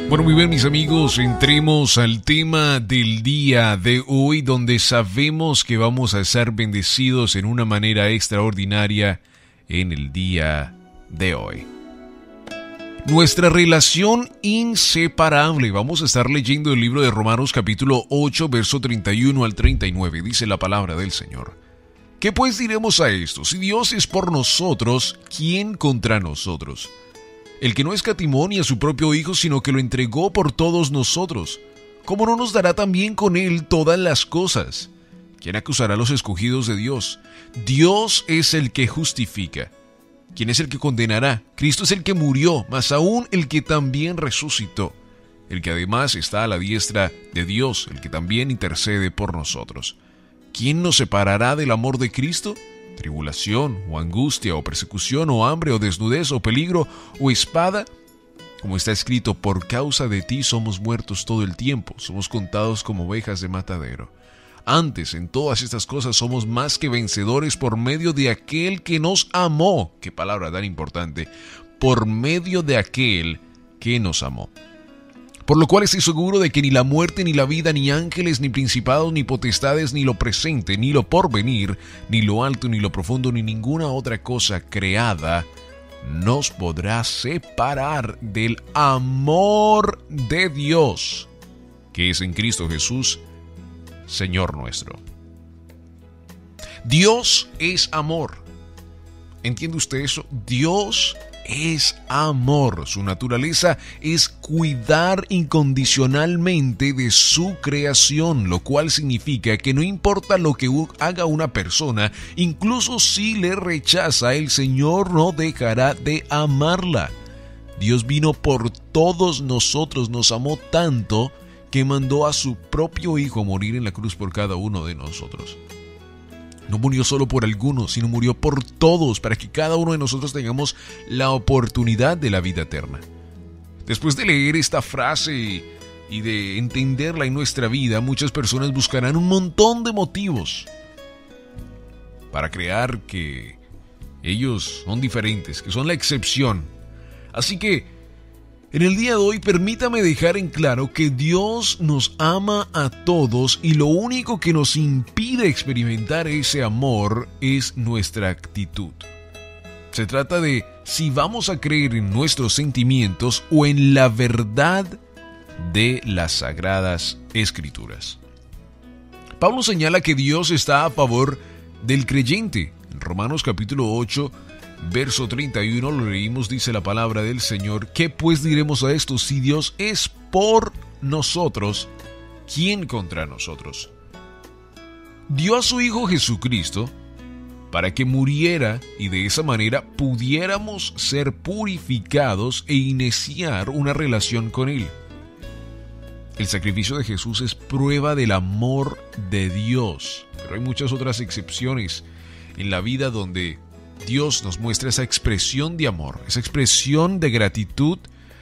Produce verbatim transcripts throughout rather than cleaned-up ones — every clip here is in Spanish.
Bueno, muy bien, mis amigos, entremos al tema del día de hoy, donde sabemos que vamos a ser bendecidos en una manera extraordinaria en el día de hoy. Nuestra relación inseparable. Vamos a estar leyendo el libro de Romanos capítulo ocho, verso treinta y uno al treinta y nueve. Dice la palabra del Señor. ¿Qué pues diremos a esto? Si Dios es por nosotros, ¿quién contra nosotros? El que no escatimó ni a su propio Hijo, sino que lo entregó por todos nosotros, ¿cómo no nos dará también con Él todas las cosas? ¿Quién acusará a los escogidos de Dios? Dios es el que justifica. ¿Quién es el que condenará? Cristo es el que murió, mas aún el que también resucitó, el que además está a la diestra de Dios, el que también intercede por nosotros. ¿Quién nos separará del amor de Cristo? Tribulación, o angustia, o persecución, o hambre, o desnudez, o peligro, o espada. Como está escrito, por causa de ti somos muertos todo el tiempo, somos contados como ovejas de matadero. Antes, en todas estas cosas somos más que vencedores por medio de aquel que nos amó. Qué palabra tan importante. Por medio de aquel que nos amó. Por lo cual estoy seguro de que ni la muerte, ni la vida, ni ángeles, ni principados, ni potestades, ni lo presente, ni lo porvenir, ni lo alto, ni lo profundo, ni ninguna otra cosa creada nos podrá separar del amor de Dios, que es en Cristo Jesús, Señor nuestro. Dios es amor. ¿Entiende usted eso? Dios es amor. Su naturaleza es cuidar incondicionalmente de su creación, lo cual significa que no importa lo que haga una persona, incluso si le rechaza, el Señor no dejará de amarla. Dios vino por todos nosotros, nos amó tanto que mandó a su propio Hijo a morir en la cruz por cada uno de nosotros. No murió solo por algunos, sino murió por todos, para que cada uno de nosotros tengamos la oportunidad de la vida eterna. Después de leer esta frase y de entenderla en nuestra vida, muchas personas buscarán un montón de motivos para creer que ellos son diferentes, que son la excepción. Así que, en el día de hoy, permítame dejar en claro que Dios nos ama a todos y lo único que nos impide experimentar ese amor es nuestra actitud. Se trata de si vamos a creer en nuestros sentimientos o en la verdad de las Sagradas Escrituras. Pablo señala que Dios está a favor del creyente. En Romanos capítulo ocho, verso treinta y uno lo leímos, dice la palabra del Señor. ¿Qué pues diremos a esto? Si Dios es por nosotros, ¿quién contra nosotros? Dio a su Hijo Jesucristo para que muriera y de esa manera pudiéramos ser purificados e iniciar una relación con Él. El sacrificio de Jesús es prueba del amor de Dios, pero hay muchas otras excepciones en la vida donde Dios nos muestra esa expresión de amor, esa expresión de gratitud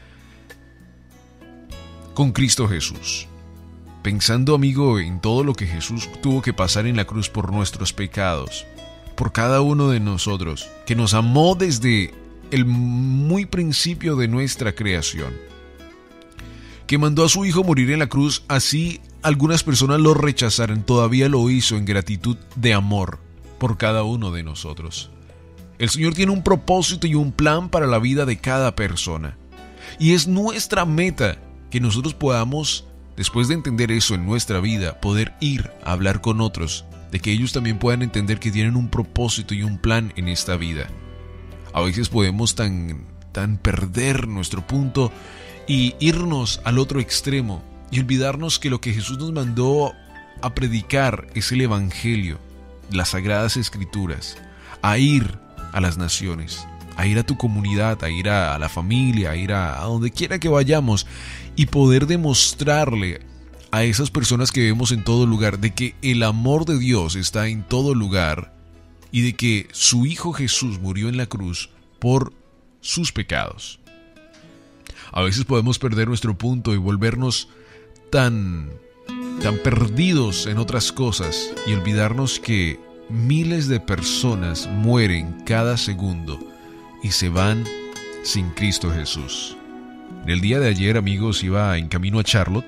con Cristo Jesús. Pensando, amigo, en todo lo que Jesús tuvo que pasar en la cruz por nuestros pecados, por cada uno de nosotros, que nos amó desde el muy principio de nuestra creación, que mandó a su Hijo morir en la cruz, así algunas personas lo rechazaran, todavía lo hizo en gratitud de amor por cada uno de nosotros. El Señor tiene un propósito y un plan para la vida de cada persona. Y es nuestra meta que nosotros podamos, después de entender eso en nuestra vida, poder ir a hablar con otros, de que ellos también puedan entender que tienen un propósito y un plan en esta vida. A veces podemos tan, tan perder nuestro punto y irnos al otro extremo y olvidarnos que lo que Jesús nos mandó a predicar es el Evangelio, las Sagradas Escrituras, a ir a las naciones, a ir a tu comunidad, a ir a, a la familia, a ir a, a donde quiera que vayamos y poder demostrarle a esas personas que vemos en todo lugar de que el amor de Dios está en todo lugar y de que su Hijo Jesús murió en la cruz por sus pecados. A veces podemos perder nuestro punto y volvernos tan, tan perdidos en otras cosas y olvidarnos que miles de personas mueren cada segundo y se van sin Cristo Jesús. En el día de ayer, amigos, iba en camino a Charlotte,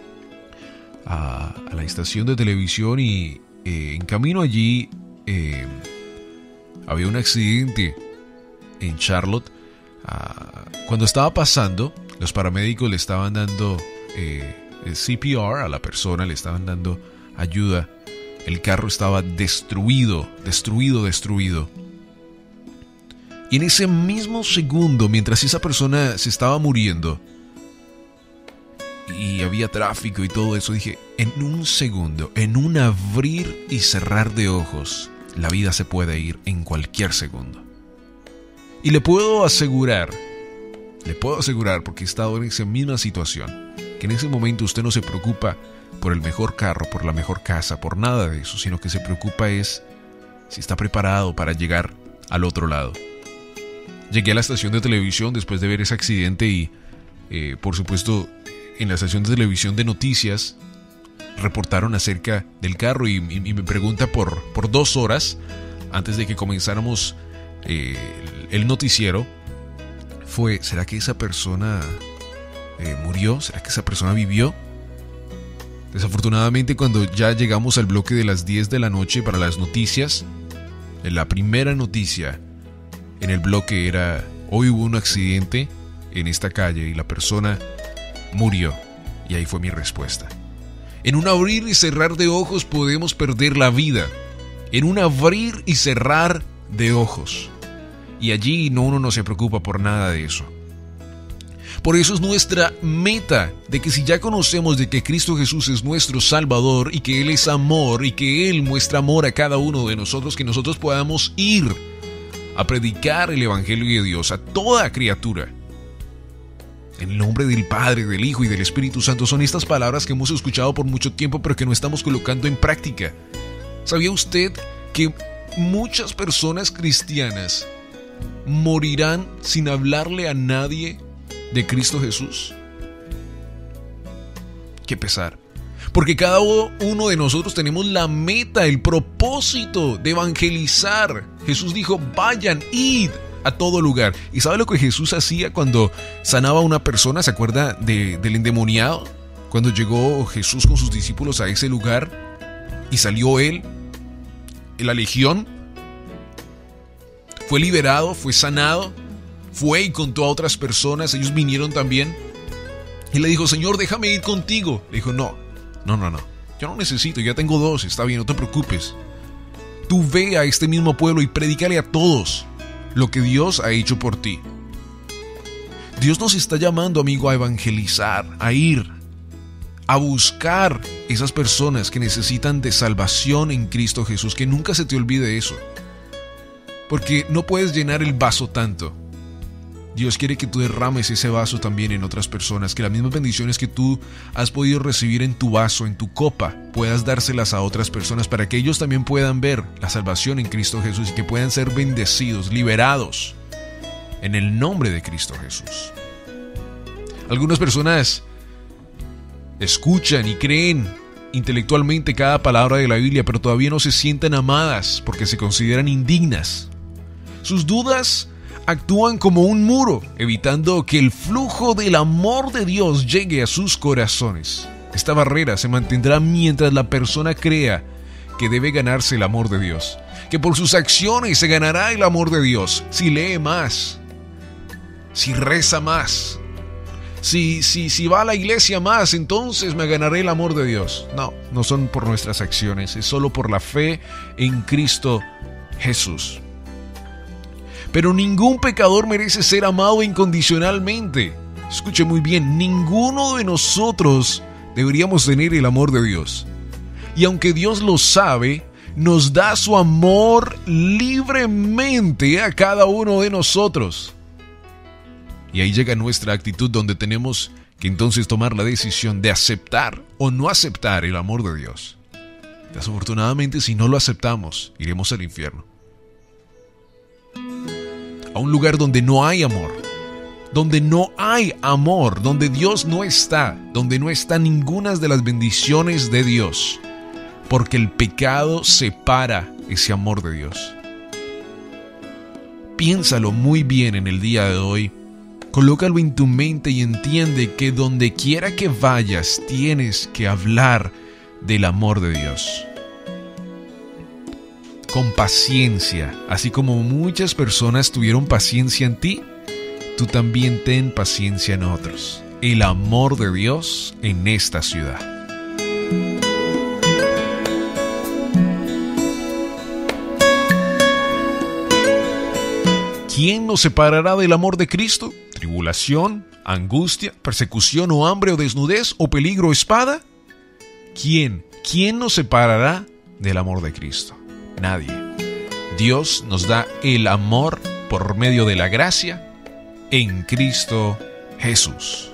a, a la estación de televisión, y eh, en camino allí eh, había un accidente en Charlotte. Uh, cuando estaba pasando, los paramédicos le estaban dando eh, el C P R a la persona, le estaban dando ayuda. El carro estaba destruido, destruido, destruido. Y en ese mismo segundo, mientras esa persona se estaba muriendo y había tráfico y todo eso, dije, en un segundo, en un abrir y cerrar de ojos, la vida se puede ir en cualquier segundo. Y le puedo asegurar, le puedo asegurar, porque he estado en esa misma situación, que en ese momento usted no se preocupa por el mejor carro, por la mejor casa, por nada de eso, sino que se preocupa es si está preparado para llegar al otro lado. Llegué a la estación de televisión después de ver ese accidente y, eh, por supuesto, en la estación de televisión de noticias reportaron acerca del carro y, y, y me pregunta por, por dos horas antes de que comenzáramos eh, el, el noticiero fue, ¿será que esa persona eh, murió? ¿Será que esa persona vivió? Desafortunadamente, cuando ya llegamos al bloque de las diez de la noche para las noticias, en la primera noticia en el bloque era: hoy hubo un accidente en esta calle y la persona murió. Y ahí fue mi respuesta. En un abrir y cerrar de ojos podemos perder la vida. En un abrir y cerrar de ojos. Y allí no, uno no se preocupa por nada de eso. Por eso es nuestra meta de que si ya conocemos de que Cristo Jesús es nuestro Salvador y que Él es amor y que Él muestra amor a cada uno de nosotros, que nosotros podamos ir a predicar el Evangelio de Dios a toda criatura. En el nombre del Padre, del Hijo y del Espíritu Santo. Son estas palabras que hemos escuchado por mucho tiempo, pero que no estamos colocando en práctica. ¿Sabía usted que muchas personas cristianas morirán sin hablarle a nadie de Cristo Jesús? Qué pesar. Porque cada uno de nosotros tenemos la meta, el propósito de evangelizar. Jesús dijo, vayan, id a todo lugar. ¿Y sabe lo que Jesús hacía cuando sanaba a una persona? ¿Se acuerda de, del endemoniado? Cuando llegó Jesús con sus discípulos a ese lugar y salió él, la legión, fue liberado, fue sanado, fue y contó a otras personas, ellos vinieron también. Y le dijo, Señor, déjame ir contigo. Le dijo, no, no, no, no, yo no necesito, ya tengo dos, está bien, no te preocupes. Tú ve a este mismo pueblo y predícale a todos lo que Dios ha hecho por ti. Dios nos está llamando, amigo, a evangelizar, a ir, a buscar esas personas que necesitan de salvación en Cristo Jesús. Que nunca se te olvide eso, porque no puedes llenar el vaso tanto. Dios quiere que tú derrames ese vaso también en otras personas, que las mismas bendiciones que tú has podido recibir en tu vaso, en tu copa, puedas dárselas a otras personas para que ellos también puedan ver la salvación en Cristo Jesús y que puedan ser bendecidos, liberados en el nombre de Cristo Jesús. Algunas personas escuchan y creen intelectualmente cada palabra de la Biblia, pero todavía no se sienten amadas porque se consideran indignas. Sus dudas actúan como un muro, evitando que el flujo del amor de Dios llegue a sus corazones. Esta barrera se mantendrá mientras la persona crea que debe ganarse el amor de Dios, que por sus acciones se ganará el amor de Dios, si lee más, si reza más, si, si, si va a la iglesia más, entonces me ganaré el amor de Dios. No, no son por nuestras acciones, es solo por la fe en Cristo Jesús. Pero ningún pecador merece ser amado incondicionalmente. Escuche muy bien, ninguno de nosotros deberíamos tener el amor de Dios. Y aunque Dios lo sabe, nos da su amor libremente a cada uno de nosotros. Y ahí llega nuestra actitud, donde tenemos que entonces tomar la decisión de aceptar o no aceptar el amor de Dios. Desafortunadamente, si no lo aceptamos, iremos al infierno. A un lugar donde no hay amor, donde no hay amor, donde Dios no está, donde no está ninguna de las bendiciones de Dios, porque el pecado separa ese amor de Dios. Piénsalo muy bien en el día de hoy Colócalo en tu mente y entiende que donde quiera que vayas tienes que hablar del amor de Dios. Con paciencia, así como muchas personas tuvieron paciencia en ti, tú también ten paciencia en otros. El amor de Dios en esta ciudad. ¿Quién nos separará del amor de Cristo? ¿Tribulación, angustia, persecución o hambre o desnudez o peligro o espada? ¿Quién? ¿Quién nos separará del amor de Cristo? Nadie. Dios nos da el amor por medio de la gracia en Cristo Jesús.